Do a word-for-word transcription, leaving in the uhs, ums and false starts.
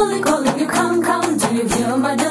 calling, calling you, come, come. Do you hear my